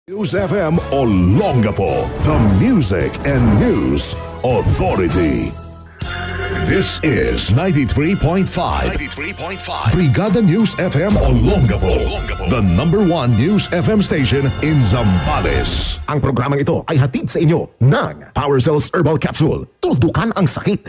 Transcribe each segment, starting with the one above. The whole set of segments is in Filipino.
News FM Olongapo, the music and news authority. This is 93.5 Brigada News FM Olongapo, the #1 News FM station in Zambales. Ang programang ito ay hatid sa inyo ng Power Cells Herbal Capsule. Tuldukan ang sakit.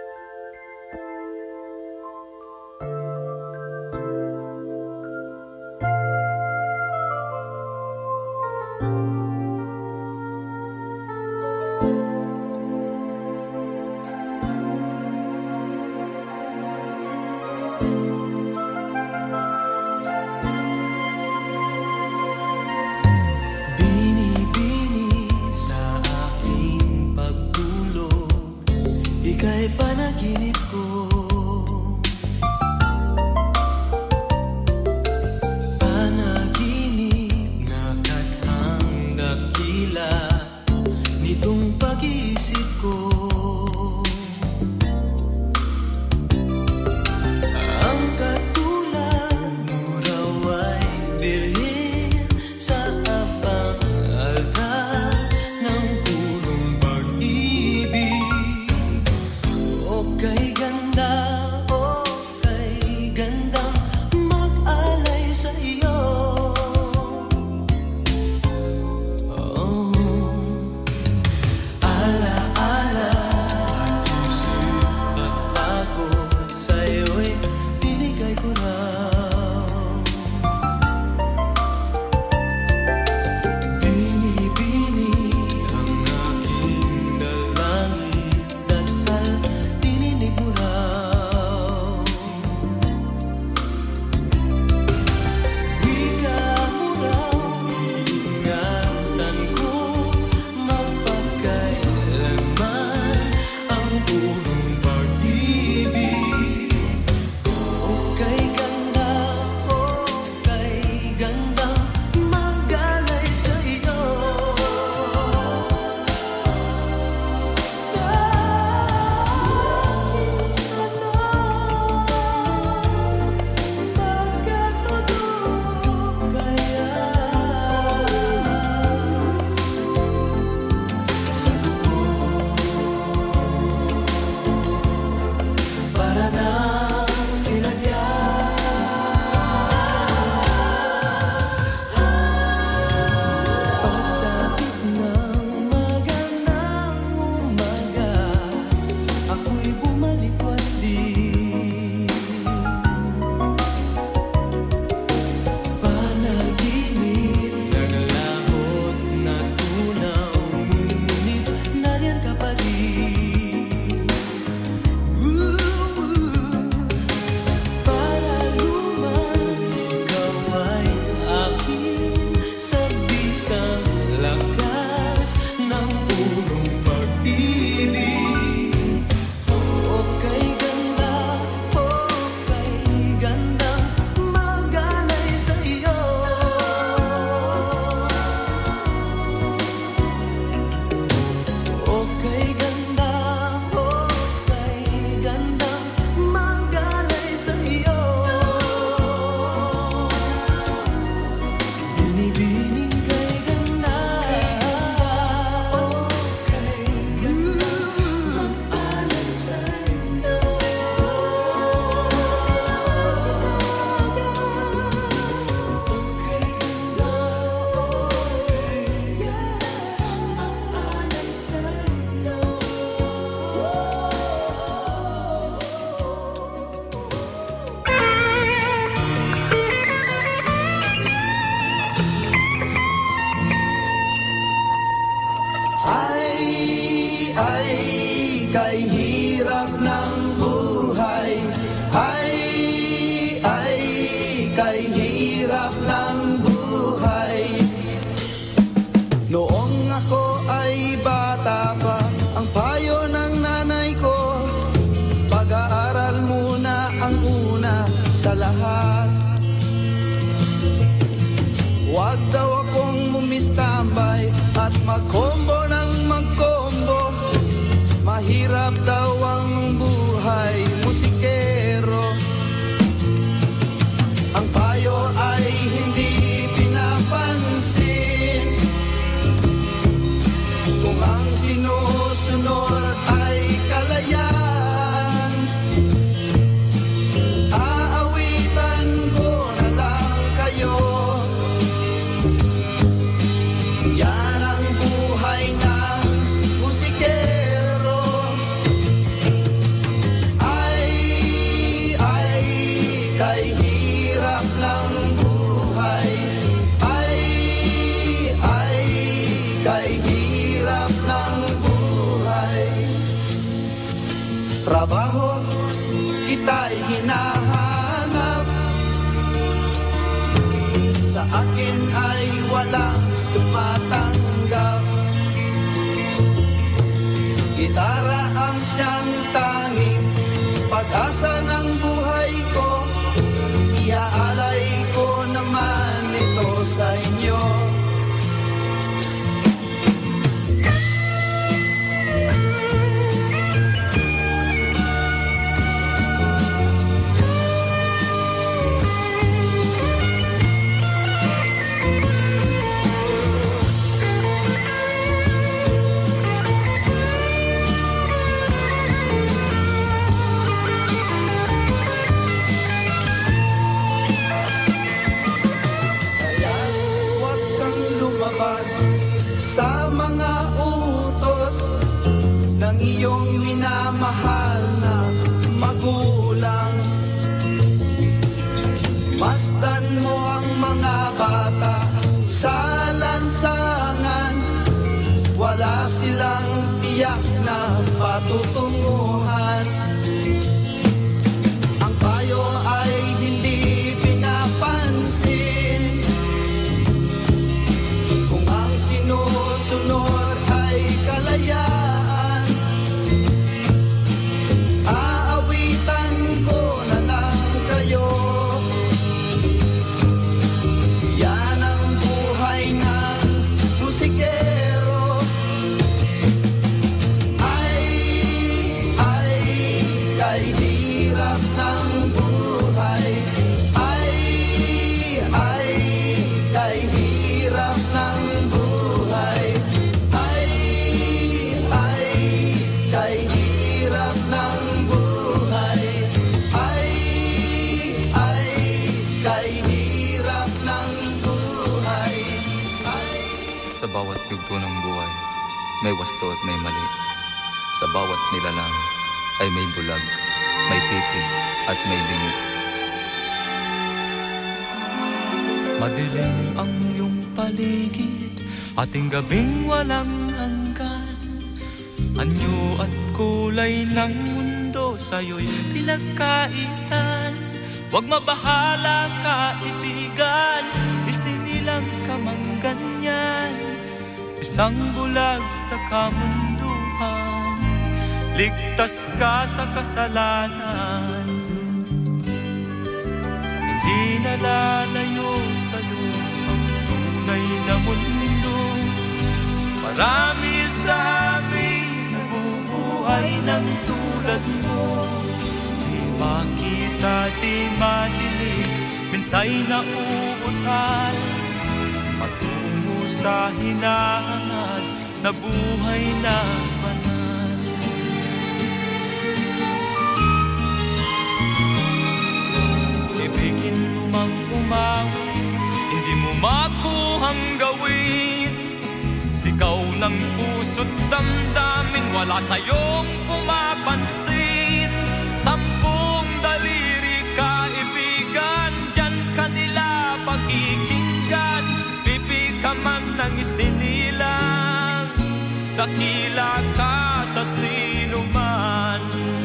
Huwag daw akong mumistambay at magkombo ng magkombo. Mahirap daw ang buhay musikero. Ang payo ay hindi pinapansin. sinusunod ay kalayaan. Aawitan ko na lang kayo. Yan ang buhay ng musikero. Ay, kay hirap ng buhay. Ay, kay hirap ng buhay. Trabaho, kita'y hinahanap. Sa akin ay walang tumatanggap. Gitara ang siyang tanging pag-asa ng buhay ko. Iaalay ko naman ito sa inyo. Sa mga utos ng iyong minamahal na magulang. Masdan mo ang mga bata sa lansangan. Wala silang tiyak na patutunguhan. Ang payo ay hindi pinapansin. Kung ang sinusunod ay kalayaan, aawitan ko na lang kayo. Yan ang buhay ng musikero. Ay, kay hirap ng buhay. Ay, kay hirap ng buhay. Ay, kay hirap ng buhay. Ay, kay hirap ng buhay. Sa bawat yugto ng buhay, may wasto at may mali. Sa bawat nilalang ay may bulag, may titig at may lingi. Madilim ang iyong paligid, ating gabing walang hanggan. Anyo at kulay ng mundo sa'yo'y pinagkaitan. Huwag mabahala kaibigan, isinilang ka mang ganyan. Isang bulag sa kamunduhan, ligtas ka sa kasalanan. Hindi nalalayo sa'yo ang tunay na mundo. Marami sa amin nabubuhay ng tulad mo. Di makita, di madinig, minsa'y nauutal. Patungo sa hinahangad na buhay na banal. Ibigin mo mang umawin, hindi mo makuhang gawin. Sigaw ng puso't damdamin, wala sa'yong pumapansin. 10 daliri kaibigan, diyan kanila pakikinggan. Pipi ka man ng isinilang, dakila ka sa sinuman.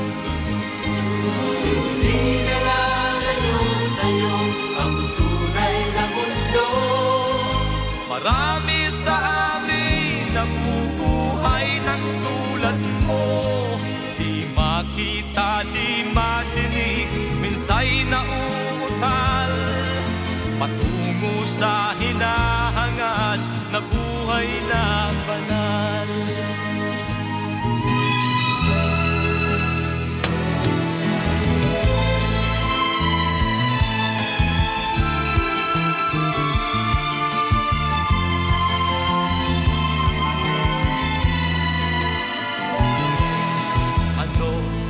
Hindi nalalayo sa'yo ang tunay na mundo. Marami sa amin nabubuhay ng tulad mo. Di makita, di madinig, minsa'y nauutal. Patungo sa hinahangad na buhay na banal.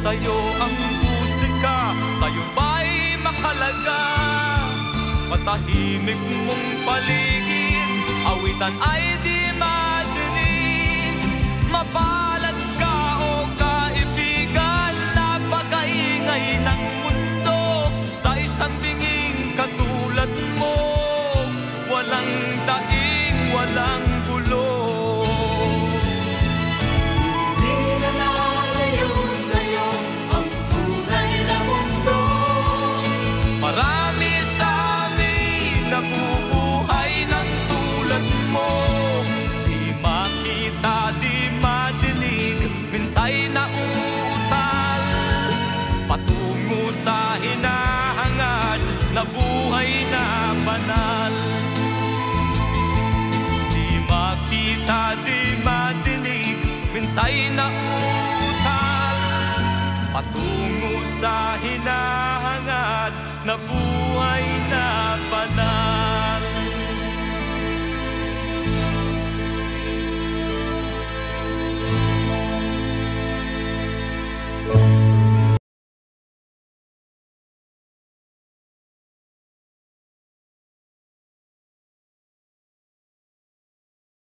sa'yo ang musika, sa'yo ba'y makalaga? Matahimik mong paligid, awitan ay di madinig. Mapalad ka o kaibigan, napakaingay ng mundo. Sa isang binging katulad mo, walang daing, walang gulo. Di na nalayo sa'yo ang tunay na mundo. Marami sa amin nabubuhay ng tulad mo. Di makita, di madinig, minsa'y nauutal patungo sa hinahangad na buhay na banal. Di makita, di madinig, minsa'y nauutal patungo sa hinahangad na buhay na banal.